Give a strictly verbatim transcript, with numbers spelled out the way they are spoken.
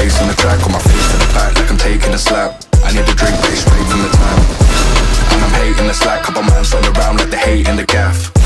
bass on the track, got my face to the back like I'm taking a slap. I need a drink, play straight from the tap. And I'm hating the slack, couple man stand around like they hate in the gaff.